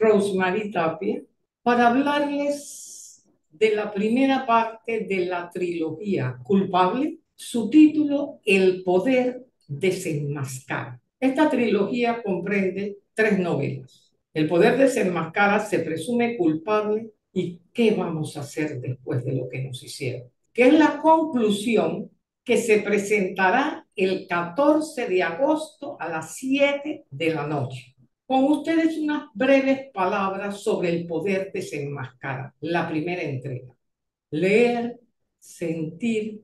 Rosemary Tapia para hablarles de la primera parte de la trilogía Culpable, su título El poder desenmascara. Esta trilogía comprende 3 novelas. El poder desenmascara, Se presume culpable y ¿qué vamos a hacer después de lo que nos hicieron? Que es la conclusión que se presentará el 14 de agosto a las 7 de la noche. Con ustedes unas breves palabras sobre el poder desenmascarar, la primera entrega. Leer, sentir,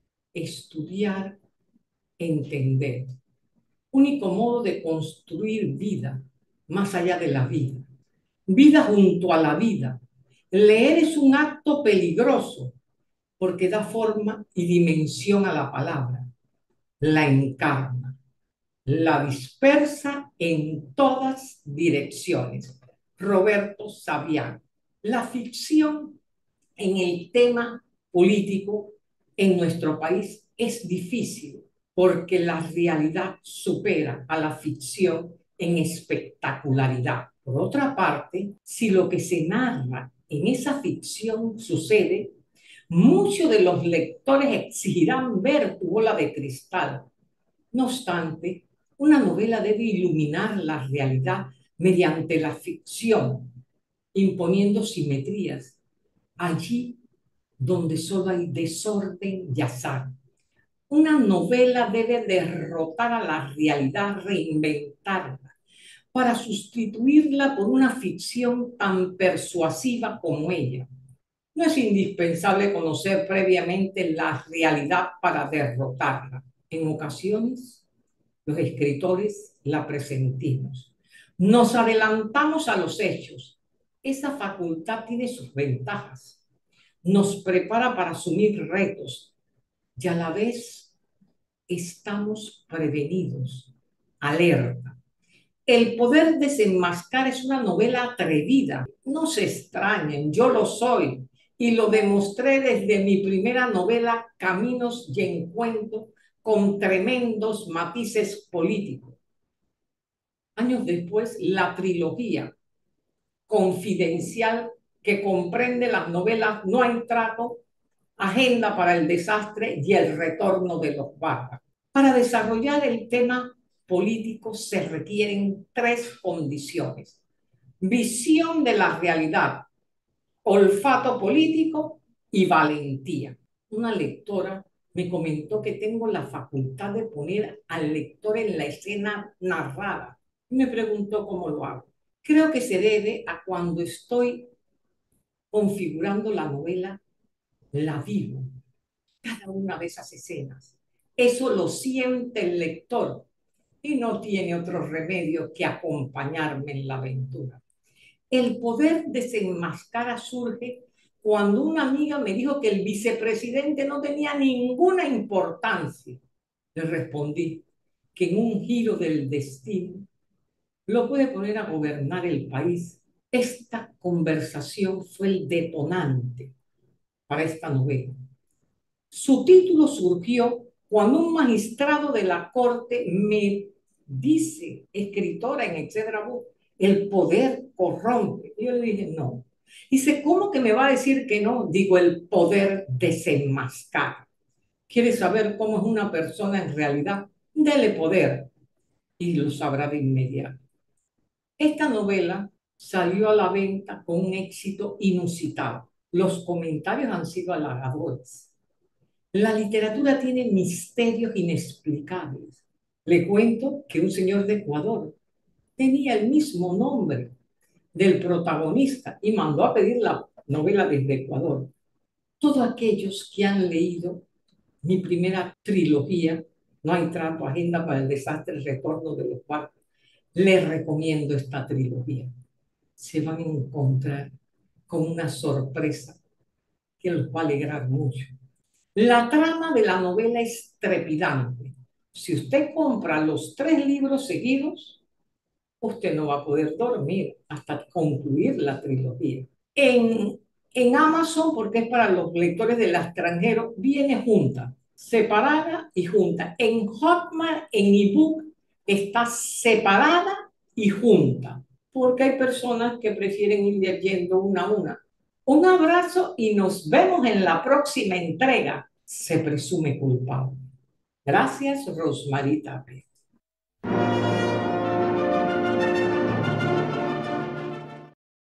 estudiar, entender. Único modo de construir vida más allá de la vida. Vida junto a la vida. Leer es un acto peligroso porque da forma y dimensión a la palabra. La encarna, la dispersa en todas direcciones. Roberto Saviano. La ficción en el tema político en nuestro país es difícil porque la realidad supera a la ficción en espectacularidad. Por otra parte, si lo que se narra en esa ficción sucede, muchos de los lectores exigirán ver tu bola de cristal. No obstante, una novela debe iluminar la realidad mediante la ficción, imponiendo simetrías allí donde solo hay desorden y azar. Una novela debe derrotar a la realidad, reinventarla, para sustituirla por una ficción tan persuasiva como ella. No es indispensable conocer previamente la realidad para derrotarla. En ocasiones, los escritores la presentimos. Nos adelantamos a los hechos. Esa facultad tiene sus ventajas. Nos prepara para asumir retos y a la vez estamos prevenidos, alerta. El poder desenmascarar es una novela atrevida. No se extrañen, yo lo soy y lo demostré desde mi primera novela, Caminos y Encuentros, con tremendos matices políticos. Años después, la trilogía Confidencial, que comprende las novelas No hay trato, Agenda para el desastre y El retorno de los bárbaros. Para desarrollar el tema político se requieren 3 condiciones: visión de la realidad, olfato político y valentía. Una lectora me comentó que tengo la facultad de poner al lector en la escena narrada. Me preguntó cómo lo hago. Creo que se debe a cuando estoy configurando la novela, la vivo, cada una de esas escenas. Eso lo siente el lector y no tiene otro remedio que acompañarme en la aventura. El poder desenmascara surge cuando una amiga me dijo que el vicepresidente no tenía ninguna importancia. Le respondí que en un giro del destino lo puede poner a gobernar el país. Esta conversación fue el detonante para esta novela. Su título surgió cuando un magistrado de la corte me dice, escritora en Etcétera Book, el poder corrompe. Y yo le dije, no. Dice, ¿cómo que me va a decir que no? Digo, el poder desenmascara. ¿Quiere saber cómo es una persona en realidad? Dele poder y lo sabrá de inmediato. Esta novela salió a la venta con un éxito inusitado. Los comentarios han sido halagadores. La literatura tiene misterios inexplicables. Le cuento que un señor de Ecuador tenía el mismo nombre del protagonista y mandó a pedir la novela desde Ecuador. Todos aquellos que han leído mi primera trilogía, No hay trato, Agenda para el desastre, El retorno de los barcos, les recomiendo esta trilogía. Se van a encontrar con una sorpresa que los va a alegrar mucho. La trama de la novela es trepidante. Si usted compra los 3 libros seguidos, usted no va a poder dormir hasta concluir la trilogía. En Amazon, porque es para los lectores del extranjero, viene junta, separada y junta. En Hotmart, en ebook, está separada y junta. porque hay personas que prefieren ir leyendo una a una. Un abrazo y nos vemos en la próxima entrega. Se presume culpable. Gracias, Rosmarie Tapia.